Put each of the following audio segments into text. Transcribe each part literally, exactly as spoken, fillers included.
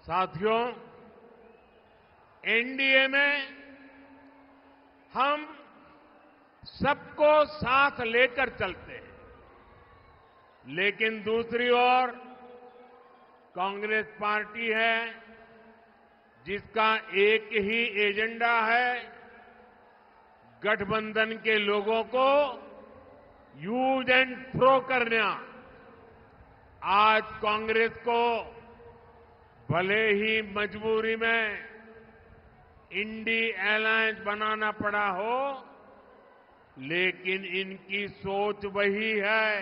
साथियों, एनडीए में हम सबको साथ लेकर चलते हैं, लेकिन दूसरी ओर कांग्रेस पार्टी है जिसका एक ही एजेंडा है, गठबंधन के लोगों को यूज एंड थ्रो करना। आज कांग्रेस को भले ही मजबूरी में इंडी अलायंस बनाना पड़ा हो, लेकिन इनकी सोच वही है।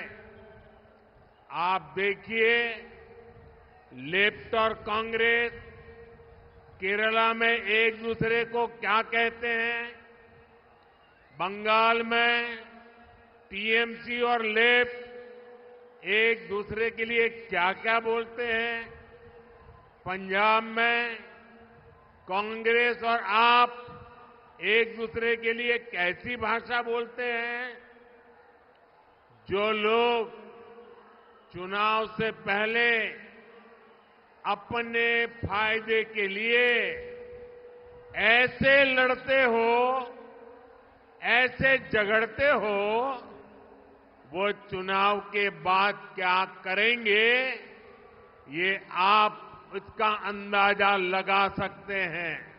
आप देखिए, लेफ्ट और कांग्रेस केरला में एक दूसरे को क्या कहते हैं, बंगाल में टीएमसी और लेफ्ट एक दूसरे के लिए क्या क्या बोलते हैं, पंजाब में कांग्रेस और आप एक दूसरे के लिए कैसी भाषा बोलते हैं। जो लोग चुनाव से पहले अपने फायदे के लिए ऐसे लड़ते हो, ऐसे झगड़ते हो, वो चुनाव के बाद क्या करेंगे, ये आप इसका अंदाजा लगा सकते हैं।